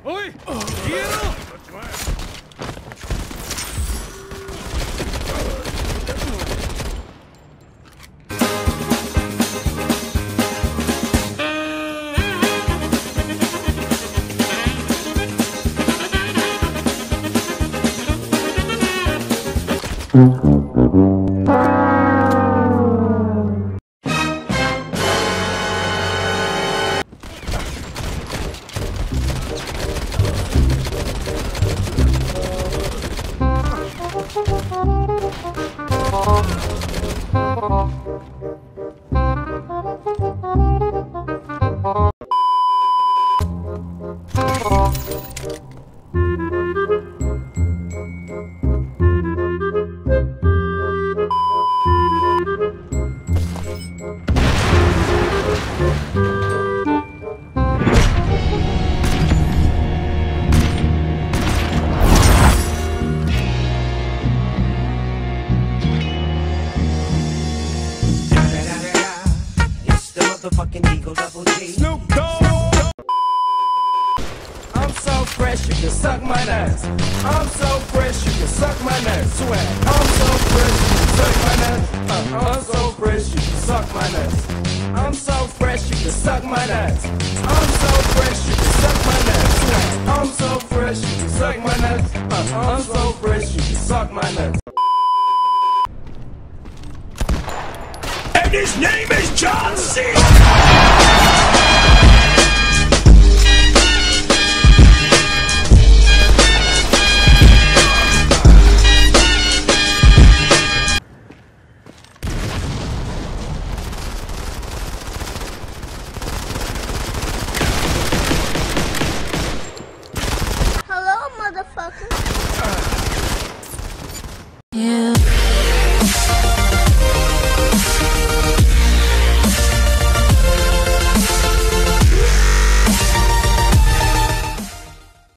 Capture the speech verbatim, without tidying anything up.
おい、消えろ。 Fucking Eagle Double G. Snoop Dogg. I'm so fresh, you can suck my nuts. I'm so fresh, you can suck my nuts. Swear. I'm so fresh, you can suck my nuts. Uh, I'm so fresh, you can suck my nuts. I'm so fresh, you can suck my nuts. I'm so fresh, you can suck my nuts. Swear. I'm so fresh, you can suck my nuts. Uh, I'm so fresh, you can suck my nuts. And his name is John C.